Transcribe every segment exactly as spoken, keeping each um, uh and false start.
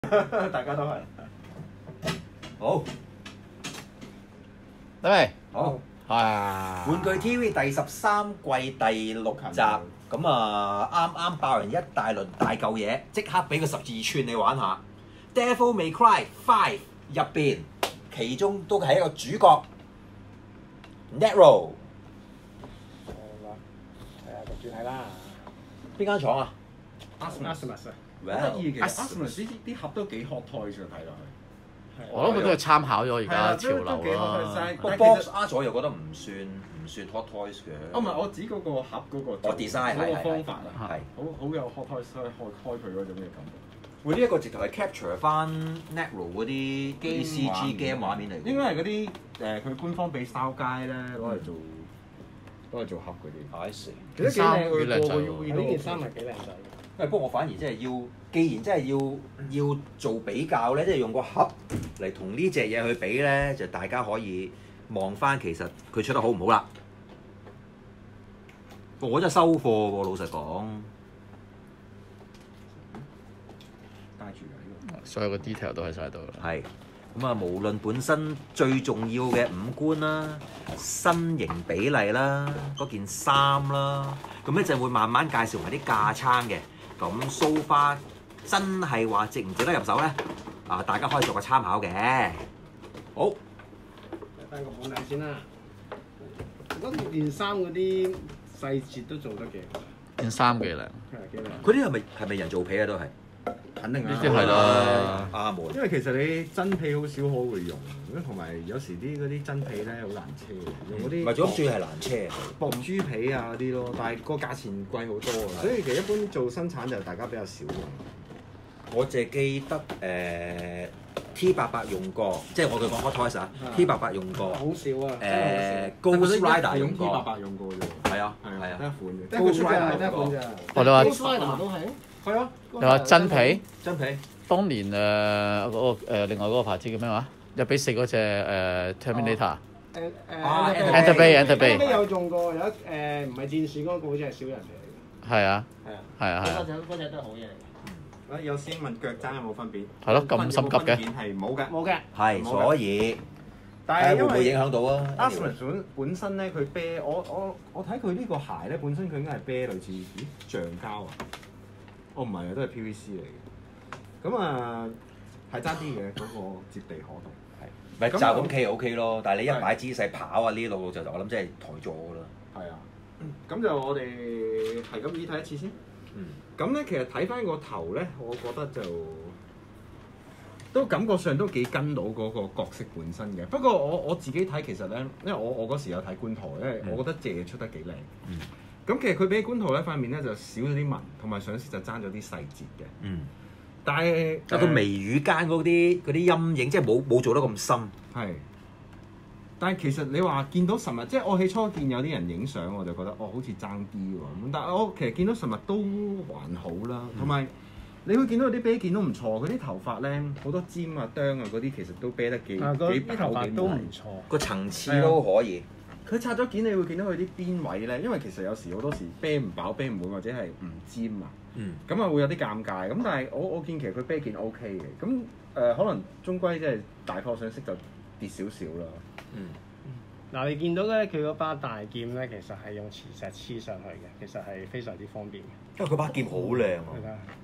大家都係。 好， 得未？ 好。 啊！ 玩具 T V 第十三季第六集，咁啊啱啱爆完一大輪大嚿嘢，即刻俾個十字寸你玩下。Devil May Cry Five 入邊，其中都係一個主角 Nero。 好啦，係啊，讀住睇啦。 邊間廠啊 Asmus 啊， 好得意嘅 Asmus 啲啲盒都幾 hot toys 㗎，睇落去。 我諗佢都係參考咗而家潮流啦。 不過 box art 咗又覺得唔算唔算 hot toys 嘅。 哦，唔係，我指嗰個盒嗰個我 design 嗰個方法啊， 係好好有 hot toys 開開開佢嗰種嘅感覺。 喂，呢一個直頭係 capture 翻 Nero 嗰啲機 C G game 畫面嚟。 應該係嗰啲誒佢官方俾 Style Guide 咧攞嚟做攞嚟做盒嗰啲。 I see。 其實幾靚幾靚仔喎， 喎呢件衫係幾靚仔。 誒，不過我反而即係要，既然真係要要做比較咧，即係用個盒嚟同呢隻嘢去比咧，就大家可以望翻其實佢出得好唔好啦。我真係收貨喎，老實講。 帶住㗎呢所有嘅 detail 都喺晒度啦。 係。咁啊，無論本身最重要嘅五官啦、身形比例啦、嗰件衫啦，咁一陣會慢慢介紹埋啲架撐嘅。咁 so far 真係話值唔值得入手咧？啊，大家可以做個參考嘅。好， 睇翻個本體先啦。我覺得件衫嗰啲細節都做得幾好。 件衫幾靚。 係幾靚。 佢啲係咪係咪人造皮啊？都係。 個肯定呢啲係啦。 啱喎。 因為其實你真皮好少可會用，咁同埋有時啲嗰啲真皮咧好難車嘅，用嗰啲唔係，最主要係難車。 薄豬皮啊嗰啲咯，但係個價錢貴好多啊，所以其實一般做生產就大家比較少用。 我淨係記得誒、呃、T 八八用過，即係我哋講 Hot Toys 啊 ，T 八八用過。 好少啊。 誒 Ghost Rider 用 T 八過。 八用過啫係啊， 係啊， 係啊得。一款嘅。 得一款咋，得一款啫。 咋。 我哋話 Ghost Rider 都係。 係啊。 你話真皮？ 真皮。 當年誒嗰個誒另外嗰個牌子叫咩話？一比四嗰隻誒 Terminator。 誒誒。 啊 Enter Bay，Enter Bay。 都有用過，有一誒唔係戰士嗰個好似係小人嚟嘅。 係啊。 係啊。 係啊係啊。 嗰隻嗰隻都係好嘢嚟嘅。 啊！有先問腳踭有冇分別？ 係咯，咁心急嘅。 係冇嘅。 冇嘅。 係，所以但係因睇下會唔會影為響到啊 Asmus 本本身咧，佢啤我我我睇佢呢個鞋咧，本身佢應該係啤類似咦橡膠啊？哦唔係啊，都係 P V C 嚟嘅。咁啊係爭啲嘅嗰個接地可動。 係，咪就咁企就 O K 咯。但係你一擺姿勢跑啊呢度就我諗即係抬咗㗎啦。 係啊，咁就我哋係咁依睇一次先。 嗯。 咁咧，其實睇翻個頭咧，我覺得就都感覺上都幾跟到嗰個角色本身嘅。不過我我自己睇其實咧，因為我我嗰時有睇官圖，因為我覺得隻嘢出得幾靚。 嗯。 咁其實佢比官圖咧塊面咧就少咗啲紋，同埋上色就爭咗啲細節嘅。 嗯。 但係有個眉宇間嗰啲嗰啲陰影，即係冇冇做得咁深。 係。但係其實你話見到實物，即係我起初見有啲人影相，我就覺得哦好似爭啲喎。咁但係我其實見到實物都還好啦，同埋、嗯、你會見到啲啤件都唔錯，佢啲頭髮咧好多尖啊、啄啊嗰啲，其實都啤得幾幾啲頭髮都唔錯， 個層次都可以。 佢拆咗件，你會見到佢啲邊位咧，因為其實有時好多時啤唔飽、啤唔滿或者係唔尖啊。 嗯。咁啊會有啲尷尬，咁但係我我見其實佢啤件 O K 嘅，咁誒、呃、可能終歸即係大貨上色就跌少少啦。 嗯。 嗱，你見到咧，佢嗰把大劍咧，其實係用磁石黐上去嘅，其實係非常之方便嘅。 因為佢把劍好靚啊！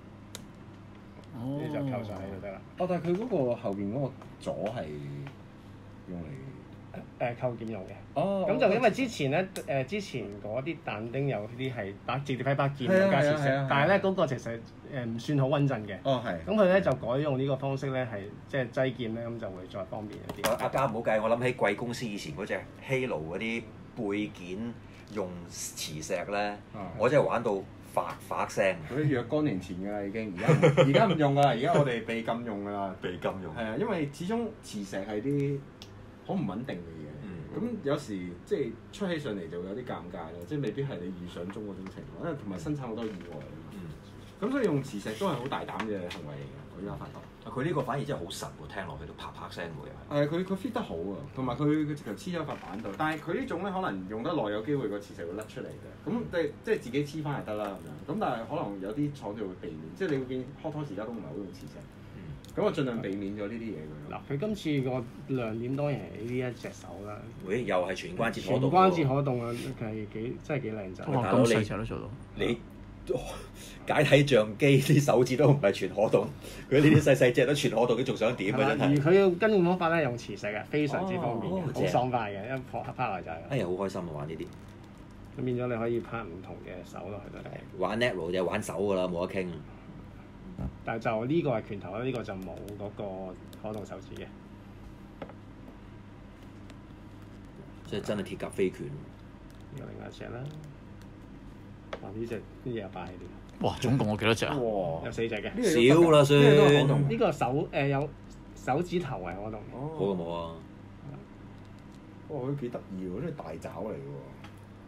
你就扣上去就得啦。 哦，但係佢嗰個後邊嗰個座係用嚟誒扣件用嘅。 哦。 咁就因為之前咧誒，之前嗰啲但丁有啲係把直接喺把劍度加磁石，但係咧嗰個其實誒唔算好穩陣嘅。 哦，係。 咁佢咧就改用呢個方式咧，係即係擠劍咧，咁就會再方便一啲。 阿嘉唔好計，我諗起貴公司以前嗰隻 Halo 嗰啲背件用磁石咧，我真係玩到發發聲。 嗰啲若干年前㗎啦，已經而家而家唔用㗎啦，而家我哋被禁用㗎啦。 被禁用。 係啊，因為始終磁石係啲好唔穩定嘅嘢。咁、嗯、有時即係出起上嚟就會有啲尷尬啦，即係未必係你預想中嗰種情況，因為同埋生產好多意外啊嘛。咁、嗯、所以用磁石都係好大膽嘅行為嚟嘅，我依家發覺。 佢呢個反而真係好實喎，聽落去都啪啪聲喎又係。誒，佢佢 fit 得好啊，同埋佢佢直頭黐咗塊板度，但係佢呢種咧可能用得耐，有機會個磁石會甩出嚟嘅。咁即係即係自己黐翻就得啦咁樣。咁但係可能有啲廠就會避免，即係你會見 Hot Toys 而家都唔係好用磁石。 咁我盡量避免咗呢啲嘢佢。 嗱，佢今次個亮點當然係呢一隻手啦， 喂，又係全關節可全動喎。 關節可動啊，係幾真係幾靚仔。 哇！ 大佬你咁細隻都做到。 你解體相機啲手指都唔係全可動，佢呢啲細細隻都全可動，佢仲想點啊？真而係。 佢要跟嘅方法咧用磁石嘅，非常之方便嘅，好哦正爽快嘅，一拍拍落就係啦。 哎呀，好開心啊！玩呢啲， 咁變咗你可以拍唔同嘅手落去都得。 玩 Netro 就係玩手㗎啦，冇得傾。 但係就呢個係拳頭啦，呢、個就冇嗰個可動手指嘅。 即係真係鐵甲飛拳。 呢個另外一隻啦。哇！呢隻呢隻又霸氣啲， 哇！總共有幾多隻啊？ 哇有！四隻嘅。 呢個都少啦得㗎呢個都係可算動呢個手誒、呃、有手指頭係可動嘅。 好過冇啊！ 哇！佢幾得意喎，呢係大爪嚟嘅喎。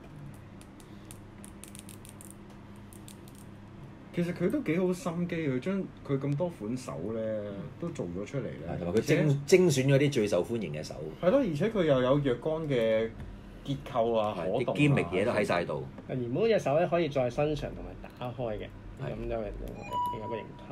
其實佢都幾好心機，佢將佢咁多款手咧都做咗出嚟咧。 同埋佢精精選咗啲最受歡迎嘅手， 係咯，而且佢又有若干嘅結構啊，可動啊啲堅力嘢都喺晒度。 原本嗰隻手咧可以再伸長同埋打開嘅， 係咁有另有個形態。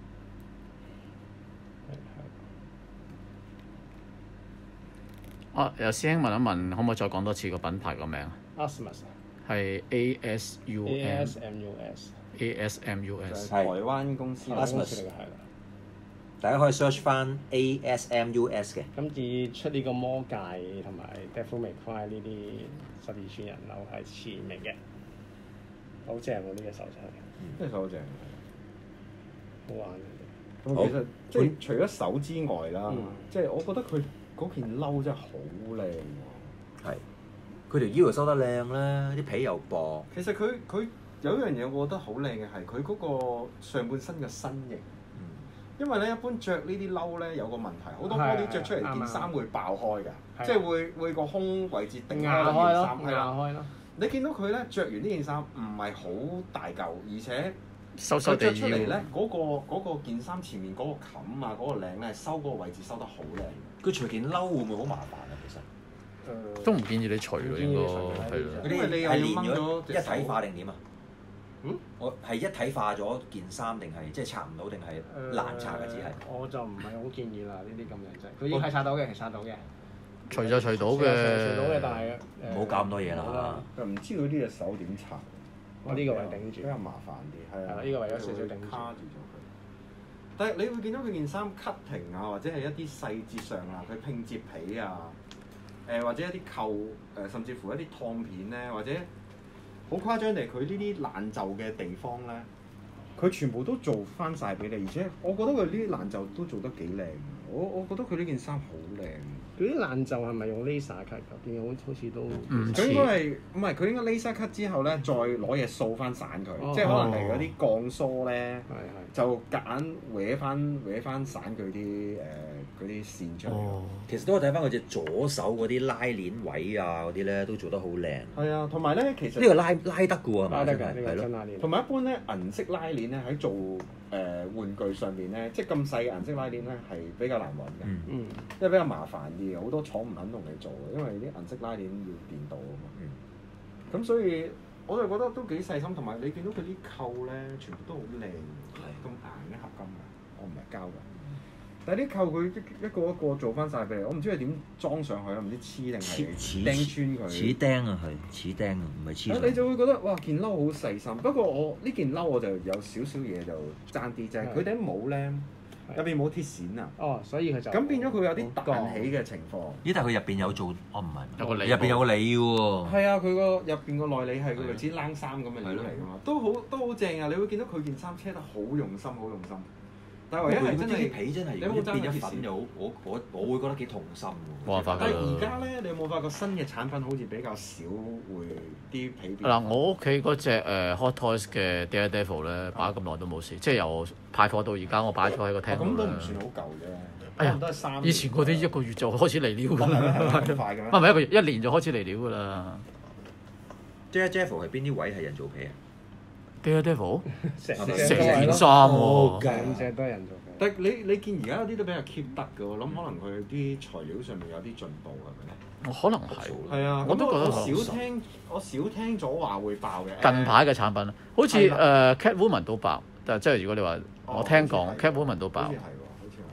啊！有師兄問一問，可唔可以再講多次個品牌個名？ Asmus 係 A S U A M S M U S A S M U 就係 S。 台灣公司 Asmus 公司嚟嘅係啦。 大家可以 search 翻 A S M U S 嘅。 今次出呢個魔戒同埋 Devil May Cry 呢啲十二寸人偶係前名嘅，好正喎！呢隻手真係呢隻手好正。 好玩嘅。 咁其實即係除咗手之外啦， 嗯即係我覺得佢嗰件褸真係好靚喎。 係。佢條腰又收得靚啦，啲皮又薄。 其實佢佢有一樣嘢我覺得好靚嘅係佢嗰個上半身嘅身形。 嗯。 因為咧一般着呢啲褸咧有個問題，好多係 body 着出嚟啱啱件衫會爆開㗎， 係即係會會個胸位置頂壓開開咯，壓件衫係啦。 開咯。 你見到佢咧着完呢件衫唔係好大嚿，而且收收地佢着出嚟咧腰。 嗰個嗰個件衫前面嗰個冚啊嗰個領咧收嗰個位置收得好靚。 佢除件褸會唔會好麻煩啊？其實誒都唔建議你除咯，應該係咯。 因為你又要係連掹咗咗隻一體化定點啊？ 嗯， 我係一體化咗件衫定係即係拆唔到定係難拆嘅只係？ 我就唔係好建議啦，呢啲咁樣啫。佢已經係拆到嘅，係拆到嘅。 除就除到除到嘅， 嘅。 但係唔好搞咁多嘢啦冇啦。 又唔知佢呢隻手點拆。 我呢個位頂住比較麻煩啲，係啊， 係啦呢個位有少少頂住卡住咗佢。但係你會見到佢件衫 cutting 啊，或者係一啲細節上啊，佢拼接皮啊，誒、或者一啲扣誒、甚至乎一啲燙片咧，或者好誇張地，佢呢啲爛袖嘅地方咧，佢全部都做翻晒俾你，而且我覺得佢呢啲爛袖都做得幾靚。我我覺得佢呢件衫好靚。 佢啲爛袖係咪用 laser cut 㗎？見好好似都唔佢應該係唔係？佢應該 laser cut 之後咧，再攞嘢掃翻散佢， 哦即係可能係嗰啲鋼梳咧。 係係。 就夾硬搲翻搲翻散佢啲誒嗰啲線出嚟。 哦。 其實都可以睇翻佢隻左手嗰啲拉鏈位啊嗰啲咧，都做得好靚。 係啊，同埋咧，其實呢個拉拉得嘅喎，係咪？ 拉得㗎， 真係係咯。 呢個真拉鏈。 同埋一般咧銀色拉鏈咧喺做誒、呃、玩具上邊咧，即係咁細嘅銀色拉鏈咧係比較難揾嘅， 嗯嗯。 因為比較麻煩啲嘅，好多廠唔肯同你做嘅，因為啲銀色拉鏈要電鍍啊嘛。咁、 嗯所以我就覺得都幾細心，同埋你見到佢啲扣咧，全部都好靚，咁硬嘅合金嘅，我唔係膠嘅。但係啲扣佢一一個一個做翻晒俾你，我唔知佢點裝上去啊，唔知黐定係釘穿佢。 似釘啊，係似釘啊，唔係黐上。 你就會覺得哇件褸好細心，不過我呢件褸我就有少少嘢就爭啲啫。佢頂帽咧入邊冇鐵線啊， 哦，所以佢就咁變咗佢有啲好彈起嘅情況。 咦？但係佢入邊有做，哦唔係， 有個理入邊有個理喎。 係啊，佢個入邊個內裏係個類似冷衫咁嘅料嚟㗎嘛，都好都好正啊！你會見到佢件衫車得好用心，好用心。但係唯一係真係啲皮真係， 你有冇爭變咗鐵線粉又好，我我我會覺得幾痛心喎。 冇辦法㗎但係而家咧，你有冇發覺新嘅產品好似比較少會啲皮變？ 嗱，我屋企嗰只誒 Hot Toys 嘅 Daredevil 咧，擺咗咁耐都冇事，即係由派貨到而家，我擺咗喺個廳度咁都啦唔算好舊啫。 哎呀可能都係三。 以前嗰啲一個月就開始嚟料㗎啦， 咁快嘅咩？ 唔係唔係一個月，一年就開始嚟料㗎啦。 Daredevil 係邊啲位係人造皮啊？ Daredevil 成成成件件衫喎， 兩隻都係人做嘅。 但係你你見而家有啲都比較 keep 得嘅喎，諗可能佢啲材料上面有啲進步係咪咧？ 可能係。 係啊， 我都覺得我可能少聽，我少聽咗話會爆嘅。 近排嘅產品，好似係誒 Catwoman 都爆，但係即係如果你話我聽講哦好似係 Catwoman 都爆好似係，喎，好似係。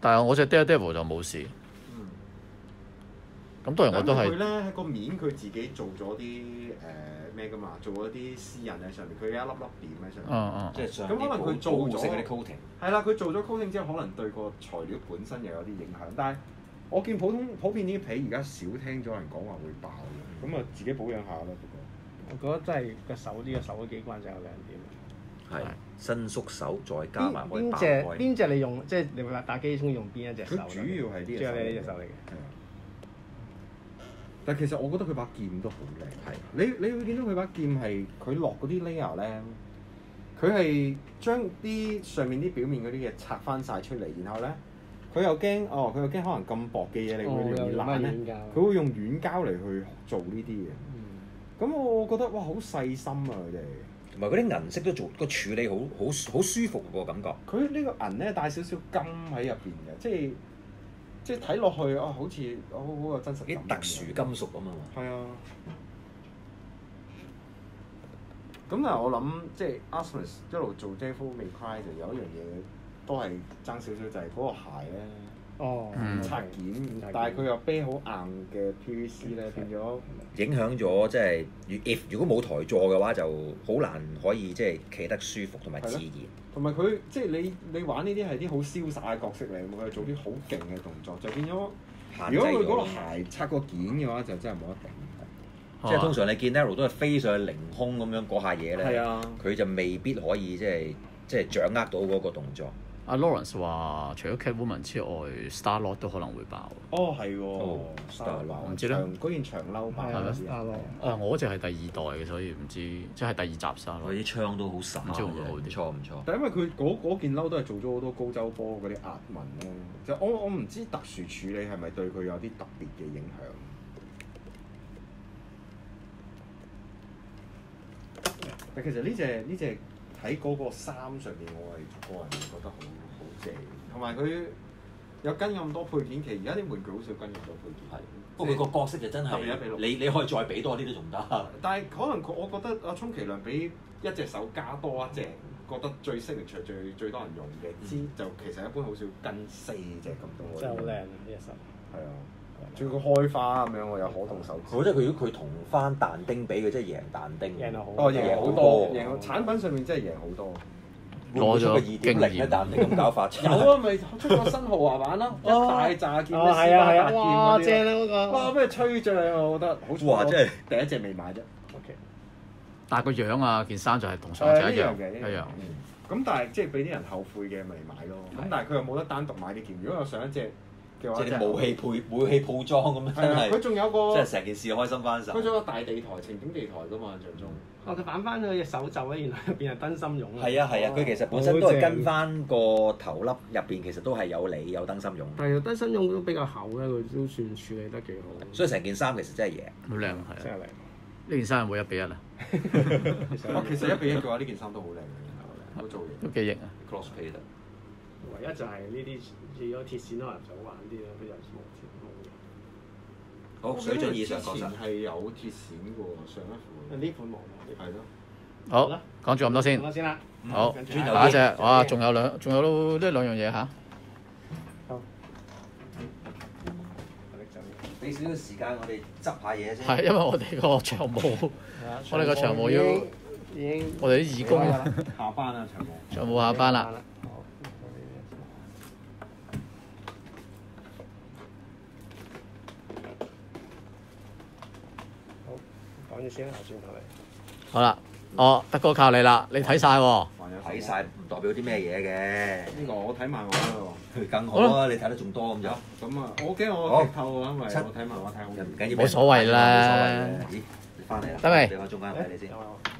但係我隻 Daredevil 就冇事。 嗯。 咁當然我都係佢咧喺個面佢自己做咗啲誒咩噶嘛，做咗啲私印喺上面，佢有一粒粒點喺上面。 嗯嗯。 即係上咁可能佢做咗嗰啲 coating。 係啦，佢做咗 coating 之後，可能對個材料本身又有啲影響。但係我見普通普遍啲皮而家少聽咗人講話會爆嘅，咁啊自己保養下啦。不過我覺得真係個手呢個手嘅機關就有亮點。 係伸縮手，再加埋可以邊隻爆開。 邊隻你用？即係你話打機中意用邊一隻手咧？ 佢主要係呢隻主要手係呢隻手嚟嘅。 係啊。但其實我覺得佢把劍都好靚。 係。 你你會見到佢把劍係佢落嗰啲 layer 咧，佢係將啲上面啲表面嗰啲嘢拆翻晒出嚟，然後咧佢又驚哦，佢又驚可能咁薄嘅嘢你會容易爛咧，佢會用軟膠嚟去做呢啲嘢。咁、嗯、我覺得哇，好細心啊佢哋。 同埋嗰啲銀色都做個處理好好好舒服個感覺。 佢呢個銀咧帶少少金喺入邊嘅，即係即係睇落去啊，好似好好有真實啲感。 特殊金屬咁啊嘛。 係啊。咁但係我諗，即係 Artemis 一路做 Devil May Cry 就有一樣嘢都係爭少少，就係嗰個鞋咧。 哦。 嗯拆件，但係佢又啤好硬嘅 P V C 咧，變咗影響咗即係，如 if 如果冇台座嘅話，就好難可以即係企得舒服同埋自然。 同埋佢即係你你玩呢啲係啲好瀟灑嘅角色嚟，佢做啲好勁嘅動作，就變咗。如果佢嗰個鞋拆個件嘅話，就真係冇得頂。 即係通常你見 Nero 都係飛上去凌空咁樣嗰下嘢咧， 係啊， 佢就未必可以即係即係掌握到嗰個動作。 阿 Lawrence 話，除咗 Catwoman 之外 ，Starlord 都可能會爆。 哦，係喎，Starlord 唔知咧， 嗰件長褸爆啊 ，Starlord。 啊，我嗰隻係第二代嘅，所以唔知即係第二集 Starlord。 佢啲槍都好實， 唔知會唔會好啲？ 唔錯唔錯。 但因為佢嗰嗰件褸都係做咗好多高周波嗰啲壓紋咧，就我我唔知特殊處理係咪對佢有啲特別嘅影響。但其實呢隻呢隻喺嗰個衫上面，我係個人覺得好好正，同埋佢有跟咁多配件，其實而家啲玩具好少跟咁多配件。 係，不過佢個角色就真係你你可以再俾多啲都仲得。 但係可能我覺得阿充其量俾一隻手加多一隻，覺得最適力最最最多人用嘅，之、嗯、就其實一般好少跟四隻咁多。 真係好靚呢隻手。 係啊。仲要佢開花咁樣喎，有可動手指。 我覺得佢如果佢同翻但丁比，佢真係贏但丁。 贏好。 哦，贏好多，贏好產品上面真係贏好多。 攞咗二點零咧，但丁咁搞法。 有啊，咪出個新豪華版咯，一大炸劍， 哦係啊係啊，哇劍正啦嗰個。 哇咩吹脹啊！我覺得好。 哇！真係第一隻未買啫。 OK。 但係個樣啊，件衫就係同上次一樣嘅， 一樣。 咁但係即係俾啲人後悔嘅咪買咯。咁但係佢又冇得單獨買啲件。如果有上一隻。 即係武器配武器套裝咁樣，真係佢仲有個， 即係成件事開心翻晒。 佢仲有個大地台、情景地台噶嘛，印象中。 哦，佢反翻佢隻手袖咧，原來入邊係燈芯絨。 係啊係啊，佢其實本身都係跟翻個頭粒入邊，其實都係有理有燈芯絨。 係啊，燈芯絨都比較厚咧，佢都算處理得幾好。 所以成件衫其實真係贏。 好靚係真係靚。 呢件衫有冇一比一啊？ 哦，其實一比一嘅話，呢件衫都好靚嘅，好造型。 都幾型啊 ！Cross pay 唯一就係呢啲如果鐵線可能就好玩啲咯，佢就冇鐵冇。 好，水準以上確實係有鐵線嘅喎，上一款。 呢款冇。 係咯。 好，講住咁多先。 講先啦。 好，下一隻，哇，仲有兩，仲有呢兩樣嘢嚇。 好。 俾少少時間我哋執下嘢先。 係，因為我哋個長務，我哋個長務要， 已經， 我哋啲義工下班啦，長務。 長務下班啦。 講住先啦，轉頭嚟。 好啦，哦，德哥靠你啦，你睇晒喎。 睇晒唔代表啲咩嘢嘅。 呢個我睇漫畫咯。 更好啊！你睇得仲多咁就。 咁啊，我驚我劇透啊，因為我睇漫畫睇好。 唔緊要， 冇所謂啦。 咦，你翻嚟啦。 得未？ 俾我中間睇你先。